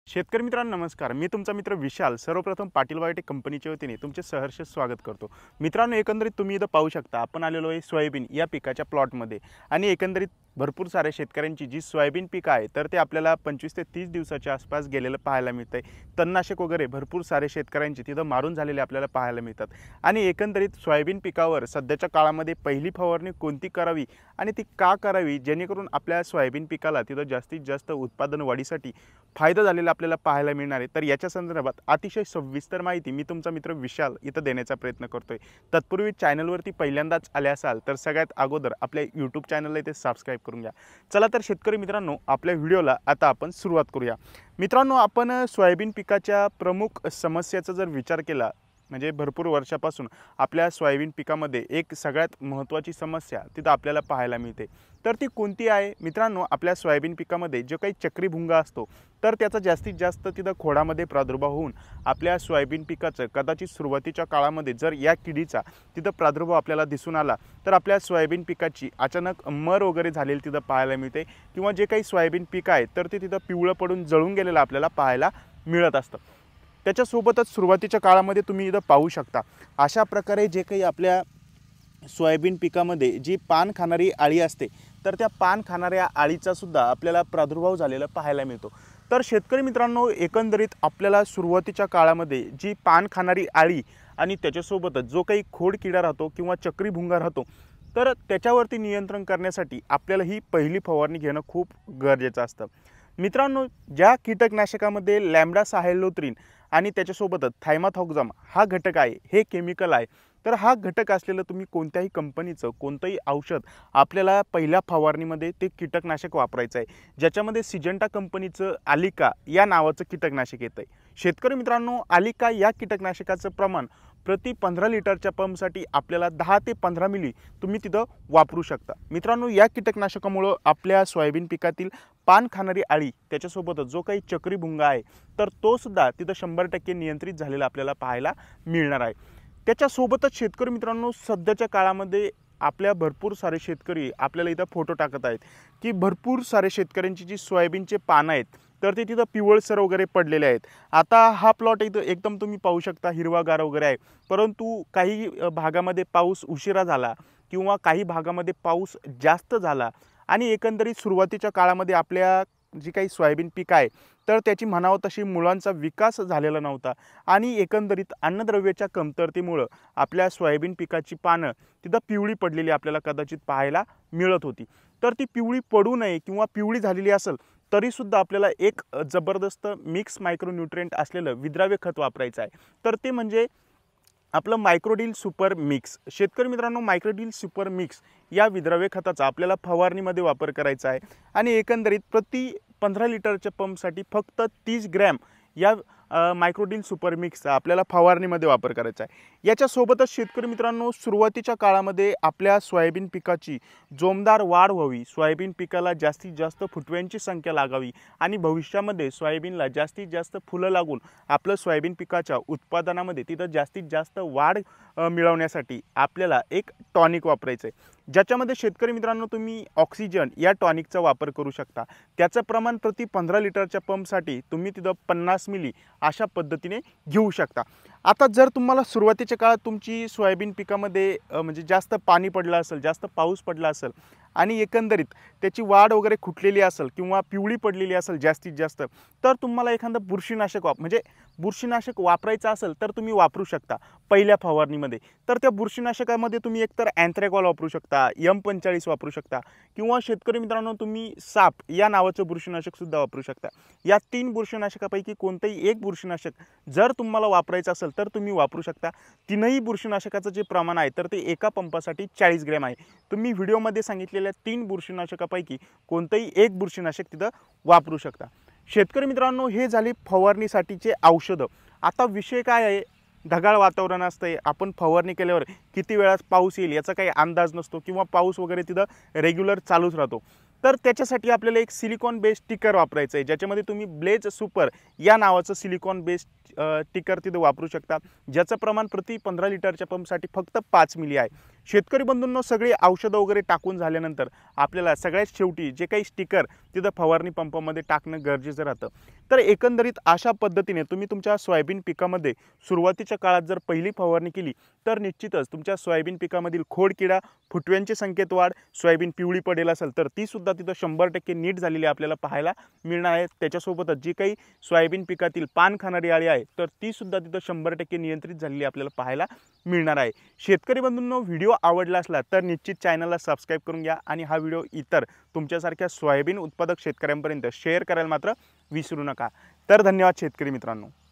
शेतकरी मित्रांनो नमस्कार. मी तुमचा मित्र विशाल सर्वप्रथम पाटील बायोटेक कंपनीच्या वतीने तुमचे सहर्ष स्वागत करतो. मित्रांनो, एकंदरीत तुम्ही इथं पाहू शकता आपण आलेलो आहे सोयाबीन या पिकाच्या प्लॉटमध्ये आणि एकंदरीत भरपूर साऱ्या शेतकऱ्यांची जी सोयाबीन पीक आहे तर ते आपल्याला 25 ते 30 दिवसाच्या आसपास गेलेलं पाहायला मिळतंय. तणनाशक वगैरे भरपूर सारे शेतकऱ्यांची तिथं मारून झालेले आपल्याला पाहायला मिळतात आणि एकंदरीत सोयाबीन पिकावर सध्याच्या काळामध्ये पहिली फवारणी कोणती करावी आणि ती का करावी जेणेकरून आपल्या सोयाबीन पिकाला तिथं जास्तीत जास्त उत्पादन वाढीसाठी फायदा झालेला आपल्याला पाहायला मिळणार आहे. तर याच्या संदर्भात अतिशय सविस्तर माहिती मी तुमचा मित्र विशाल इथं देण्याचा प्रयत्न करतोय. तत्पूर्वी चॅनलवरती पहिल्यांदाच आले असाल तर सगळ्यात अगोदर आपल्या यूट्यूब चॅनलला इथे सबस्क्राईब करून घ्या. चला तर शेतकरी मित्रांनो, आपल्या व्हिडिओला आता आपण सुरुवात करूया. मित्रांनो, आपण सोयाबीन पिकाच्या प्रमुख समस्याचा जर विचार केला म्हणजे भरपूर वर्षापासून आपल्या सोयाबीन पिकामध्ये एक सगळ्यात महत्त्वाची समस्या तिथं आपल्याला पाहायला मिळते. तर ती कोणती आहे मित्रांनो? आपल्या सोयाबीन पिकामध्ये जो काही चक्री भुंगा असतो तर त्याचा जास्तीत जास्त तिथं खोडामध्ये प्रादुर्भाव होऊन आपल्या सोयाबीन पिकाचं कदाचित सुरुवातीच्या काळामध्ये जर या किडीचा तिथं प्रादुर्भाव आपल्याला दिसून आला तर आपल्या सोयाबीन पिकाची अचानक मर वगैरे झालेली तिथं पाहायला मिळते किंवा जे काही सोयाबीन पीक आहे तर ते तिथं पिवळं पडून जळून गेलेलं आपल्याला पाहायला मिळत असतं. त्याच्यासोबतच सुरुवातीच्या काळामध्ये तुम्ही इथं पाहू शकता अशा प्रकारे जे काही आपल्या सोयाबीन पिकामध्ये जी पान खाणारी आळी असते तर त्या पान खाणाऱ्या आळीचा सुद्धा आपल्याला प्रादुर्भाव झालेला पाहायला मिळतो. तर शेतकरी मित्रांनो, एकंदरीत आपल्याला सुरुवातीच्या काळामध्ये जी पान खाणारी आळी आणि त्याच्यासोबतच जो काही खोड किडा राहतो किंवा चक्री भुंगा राहतो तर त्याच्यावरती नियंत्रण करण्यासाठी आपल्याला ही पहिली फवारणी घेणं खूप गरजेचं असतं. मित्रांनो, ज्या कीटकनाशकामध्ये लॅम्बडासायलोथ्रिन आणि त्याच्यासोबतच थायमाथॉक्झम हा घटक आहे, हे केमिकल आहे, तर हा घटक असलेलं तुम्ही कोणत्याही कंपनीचं कोणतंही औषध आपल्याला पहिल्या फवारणीमध्ये ते कीटकनाशक वापरायचं आहे, ज्याच्यामध्ये सिजंटा कंपनीचं आलिका या नावाचं कीटकनाशक येतं आहे. शेतकरी मित्रांनो, आलिका या कीटकनाशकाचं प्रमाण प्रति 15 लिटरच्या पंपसाठी आपल्याला 10 ते 15 मिली तुम्ही तिथं वापरू शकता. मित्रांनो, या कीटकनाशकामुळं आपल्या सोयाबीन पिकातील पान खाणारी आळी त्याच्यासोबतच जो काही चक्री भुंगा आहे तर तो सुद्धा तिथं 100% नियंत्रित झालेला आपल्याला पाहायला मिळणार आहे. त्याच्यासोबतच शेतकरी मित्रांनो, सध्याच्या काळामध्ये आपल्या भरपूर सारे शेतकरी आपल्याला इथं फोटो टाकत आहेत की भरपूर सारे शेतकऱ्यांची जी सोयाबीनचे पानं आहेत तर ते तिथं पिवळसर वगैरे पडलेले आहेत. आता हा प्लॉट इथं एकदम तुम्ही पाहू शकता हिरवागार वगैरे आहे, परंतु काही भागामध्ये पाऊस उशिरा झाला किंवा काही भागामध्ये पाऊस जास्त झाला आणि एकंदरीत सुरुवातीच्या काळामध्ये आपल्या जी काही सोयाबीन पीक आहे तर त्याची म्हणावं तशी मुळांचा विकास झालेला नव्हता आणि एकंदरीत अन्नद्रव्याच्या कमतरतेमुळं आपल्या सोयाबीन पिकाची पानं तिथं पिवळी पडलेली आपल्याला कदाचित पाहायला मिळत होती. तर ती पिवळी पडू नये किंवा पिवळी झालेली असेल तरीसुद्धा आपल्याला एक जबरदस्त मिक्स मायक्रोन्यूट्रिएंट असलेलं विद्राव्य खत वापरायचं आहे. तर ते म्हणजे आपलं मायक्रोडील सुपर मिक्स. शेतकरी मित्रांनो, मायक्रोडील सुपर मिक्स या विद्राव्य खताचा आपल्याला फवारणीमध्ये वापर करायचा आहे आणि एकंदरीत प्रति 15 लिटरच्या पंपसाठी फक्त 30 ग्रॅम या मायक्रोडील सुपर मिक्सचा आपल्याला फवारणीमध्ये वापर करायचा आहे. याच्यासोबतच शेतकरी मित्रांनो, सुरुवातीच्या काळामध्ये आपल्या सोयाबीन पिकाची जोमदार वाढ व्हावी, सोयाबीन पिकाला जास्तीत जास्त फुटव्यांची संख्या लागावी आणि भविष्यामध्ये सोयाबीनला जास्तीत जास्त फुलं लागून आपलं सोयाबीन पिकाच्या उत्पादनामध्ये तिथं जास्तीत जास्त वाढ मिळवण्यासाठी आपल्याला एक टॉनिक वापरायचं आहे, ज्याच्यामध्ये शेतकरी मित्रांनो तुम्ही ऑक्सिजन या टॉनिकचा वापर करू शकता. त्याचं प्रमाण प्रति 15 लिटरच्या पंपसाठी तुम्ही तिथं 50 मिली अशा पद्धतीने घेऊ शकता. आता जर तुम्हाला सुरुवातीच्या काळात तुमची सोयाबीन पिकामध्ये म्हणजे जास्त पाणी पडलं असेल, जास्त पाऊस पडला असेल आणि एकंदरीत त्याची वाढ वगैरे खुटलेली असेल किंवा पिवळी पडलेली असेल जास्तीत जास्त, तर तुम्हाला एखादं बुरशीनाशक बुरशीनाशक वापरायचं असेल तर तुम्ही वापरू शकता पहिल्या फवारणीमध्ये. तर त्या बुरशीनाशकामध्ये तुम्ही एकतर अँथ्रॅकॉल वापरू शकता, M45 वापरू शकता किंवा शेतकरी मित्रांनो तुम्ही साप या नावाचं बुरशीनाशकसुद्धा वापरू शकता. या 3 बुरशीनाशकापैकी कोणतंही एक बुरशीनाशक जर तुम्हाला वापरायचं असेल तर तुम्ही वापरू शकता. तीनही बुरशीनाशकाचं जे प्रमाण आहे तर ते एका पंपासाठी 40 ग्रॅम आहे. तुम्ही व्हिडिओमध्ये सांगितलेल्या 3 बुरशीनाशकापैकी कोणतंही एक बुरशीनाशक तिथं वापरू शकता. शेतकरी मित्रांनो, हे झाले फवारणीसाठीचे औषधं. आता विषय काय आहे, ढगाळ वातावरण असतंय, आपण फवारणी केल्यावर किती वेळात पाऊस येईल याचा काही अंदाज नसतो किंवा पाऊस वगैरे तिथं रेग्युलर चालूच राहतो. तर त्याच्यासाठी आपल्याला एक सिलिकॉन बेस्ड स्टिकर वापरायचं आहे, ज्याच्यामध्ये तुम्ही ब्लेज सुपर या नावाचं सिलिकॉन बेस्ड स्टिकर तिथे वापरू शकता, ज्याचं प्रमाण प्रति 15 लिटरच्या पंपसाठी फक्त 5 मिली आहे. शेतकरी बंधूंनो, सगळी औषधं वगैरे टाकून झाल्यानंतर आपल्याला सगळ्यात शेवटी जे काही स्टिकर तिथं फवारणी पंपामध्ये टाकणं गरजेचं राहतं. तर एकंदरीत अशा पद्धतीने तुम्ही तुमच्या सोयाबीन पिकामध्ये सुरुवातीच्या काळात जर पहिली फवारणी केली तर निश्चितच तुमच्या सोयाबीन पिकामधील खोडकिडा, फुटव्यांची संख्येत वाढ, सोयाबीन पिवळी पडेल असेल तर ती सुद्धा तिथं 100% नीट झालेली आपल्याला पाहायला मिळणार आहे. त्याच्यासोबतच जी काही सोयाबीन पिकातील पान खाणारी अळी आहे तर ती सुद्धा तिथं 100% नियंत्रित झालेली आपल्याला पाहायला मिळणार आहे. शेतकरी बंधूंनो, व्हिडिओ आवडला असला तर निश्चित चॅनलला सबस्क्राईब करून घ्या आणि हा व्हिडिओ इतर तुमच्यासारख्या सोयाबीन उत्पादक शेतकऱ्यांपर्यंत शेअर करायला मात्र विसरू नका. तर धन्यवाद शेतकरी मित्रांनो.